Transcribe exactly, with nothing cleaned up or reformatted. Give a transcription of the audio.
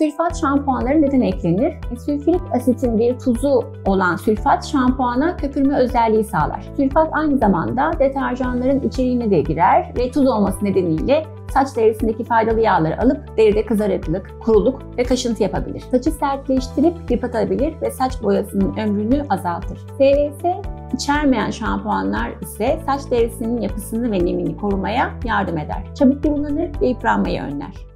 Sülfat şampuanlara neden eklenir? Sülfürik asitin bir tuzu olan sülfat şampuana köpürme özelliği sağlar. Sülfat aynı zamanda deterjanların içeriğine de girer ve tuz olması nedeniyle saç derisindeki faydalı yağları alıp deride kızarıklık, kuruluk ve kaşıntı yapabilir. Saçı sertleştirip yıpratabilir ve saç boyasının ömrünü azaltır. S V S içermeyen şampuanlar ise saç derisinin yapısını ve nemini korumaya yardım eder. Çabuk kurulanır ve yıpranmayı önler.